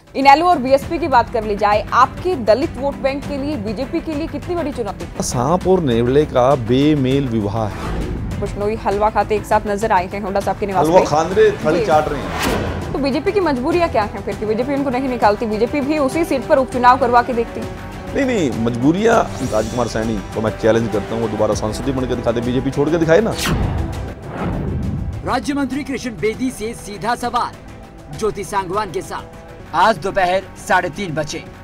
इनेलो और बीएसपी की बात कर ली जाए, आपके दलित वोट बैंक के लिए बीजेपी के लिए कितनी बड़ी चुनौती? सांप और नेवले का बेमेल विवाह है। बिश्नोई हलवा खाते एक साथ नजर आए हैं होंडा साहब के निवास हलवा पे। खान रहे, थड़ी चाट रहे हैं। तो बीजेपी की मजबूरियां क्या हैं फिर कि बीजेपी उनको नहीं निकालती? बीजेपी भी उसी सीट पर उपचुनाव करवा के देखती। नहीं, मजबूरियां राजकुमार सैनी को मैं चैलेंज करता हूँ, वो दोबारा सांसद बन के दिखाते, बीजेपी छोड़ के दिखाए ना। राज्य मंत्री कृष्ण बेदी से सीधा सवाल ज्योति सांगवान के साथ आज दोपहर 3:30 बजे।